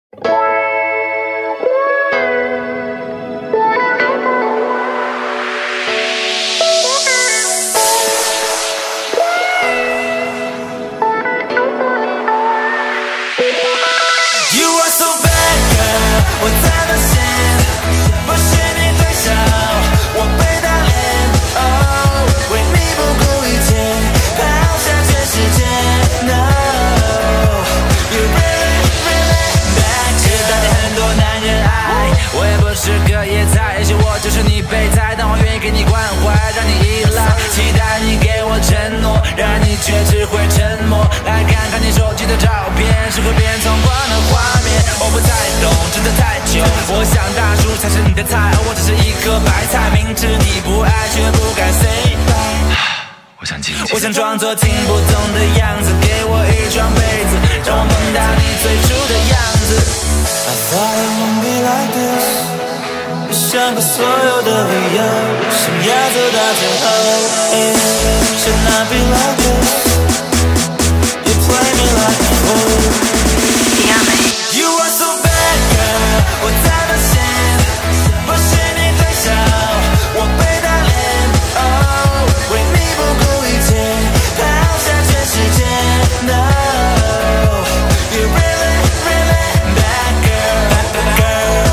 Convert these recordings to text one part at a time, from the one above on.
就是你备胎，但我愿意给你关怀，让你依赖，期待你给我承诺，然而你却只会沉默。来看看你手机的照片，是会变从光的画面。我不太懂，真的太久。我想大叔才是你的菜，而我只是一颗白菜，明知你不爱，却不敢 say bye。我想静静，我想装作听不懂的样子，给我一双被子，让我梦到你最初的样子。I thought it won't be like this。想过所有的理由，想要走到最后。Should not be like this. You play me like a fool. You are so bad, girl. 我才发现，不是你对手，我被打脸。Oh， 为你不顾一切，抛下全世界。No，You really, really bad girl, bad girl.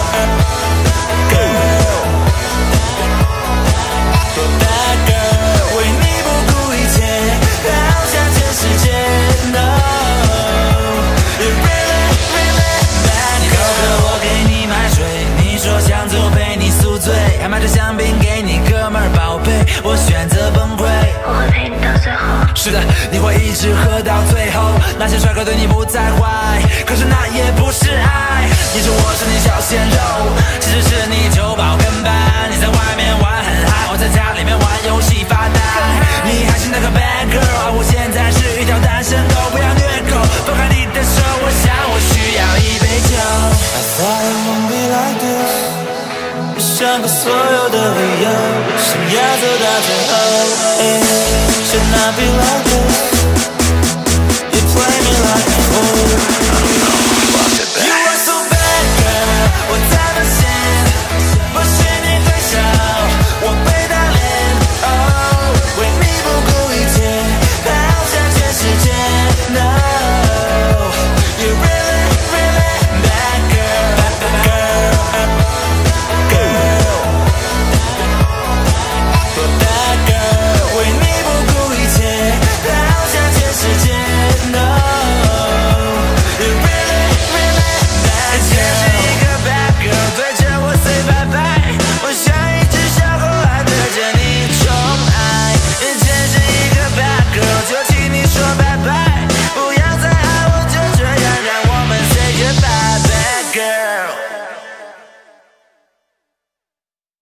还买着香槟给你，哥们儿宝贝，我选择崩溃。 我会陪你到最后。 是的，你会一直喝到最后。那些帅哥对你不再坏，可是那也不是爱。你说我是你小鲜肉，其实是你酒保跟班。你在外面玩很嗨，我在家里面玩游戏发呆。你还是那个 bad girl， 而我现在是一条单身狗。不要虐狗，放开你的手，我想我需要一杯酒。I thought it won't be like this。想过所有的理由，想要走到最后。Should not be like this.